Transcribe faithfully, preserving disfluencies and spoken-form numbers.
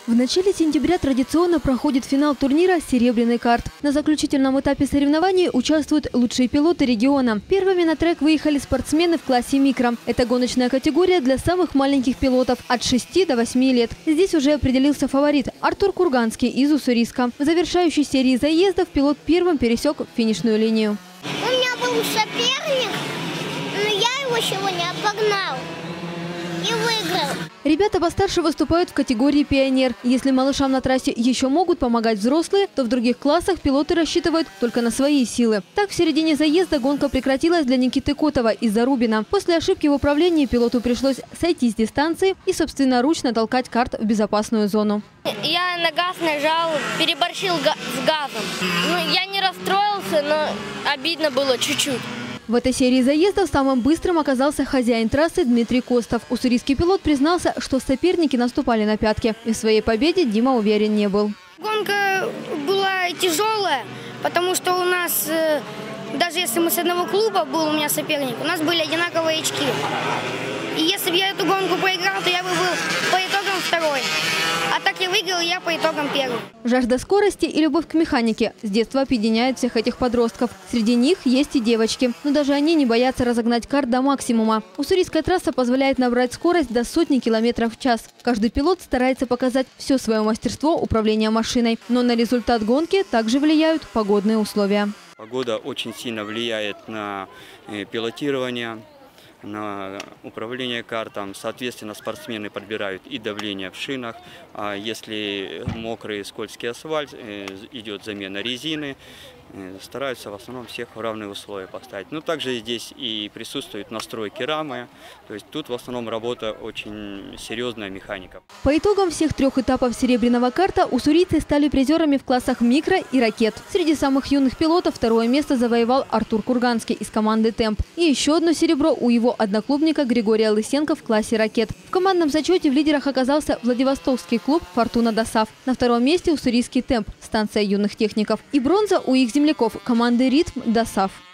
В начале сентября традиционно проходит финал турнира «Серебряный карт». На заключительном этапе соревнований участвуют лучшие пилоты региона. Первыми на трек выехали спортсмены в классе микро. Это гоночная категория для самых маленьких пилотов от шести до восьми лет. Здесь уже определился фаворит – Артур Курганский из Уссурийска. В завершающей серии заездов пилот первым пересек финишную линию. У меня был соперник, но я его сегодня обогнал и выиграл. Ребята постарше выступают в категории «Пионер». Если малышам на трассе еще могут помогать взрослые, то в других классах пилоты рассчитывают только на свои силы. Так, в середине заезда гонка прекратилась для Никиты Котова из Зарубина. После ошибки в управлении пилоту пришлось сойти с дистанции и собственноручно толкать карт в безопасную зону. Я на газ нажал, переборщил га с газом. Ну, я не расстроился, но обидно было чуть-чуть. В этой серии заездов самым быстрым оказался хозяин трассы Дмитрий Костов. Уссурийский пилот признался, что соперники наступали на пятки. И в своей победе Дима уверен не был. Гонка была тяжелая, потому что у нас, даже если мы с одного клуба был у меня соперник, у нас были одинаковые очки. И если бы я эту гонку проиграл, то я бы был по итогам второй. А так я выиграл, я по итогам первый. Жажда скорости и любовь к механике с детства объединяют всех этих подростков. Среди них есть и девочки. Но даже они не боятся разогнать карт до максимума. Уссурийская трасса позволяет набрать скорость до сотни километров в час. Каждый пилот старается показать все свое мастерство управления машиной. Но на результат гонки также влияют погодные условия. Погода очень сильно влияет на пилотирование, на управление картом. Соответственно, спортсмены подбирают и давление в шинах. А если мокрый скользкий асфальт, идет замена резины. Стараются в основном всех в равные условия поставить. Но также здесь и присутствуют настройки рамы. То есть тут в основном работа очень серьезная механика. По итогам всех трех этапов серебряного карта уссурийцы стали призерами в классах микро и ракет. Среди самых юных пилотов второе место завоевал Артур Курганский из команды «Темп». И еще одно серебро у его одноклубника Григория Лысенко в классе ракет. В командном зачете в лидерах оказался Владивостокский клуб «Фортуна Досав». На втором месте уссурийский «Темп» – станция юных техников. И бронза у их земляков команды «Ритм» Досав.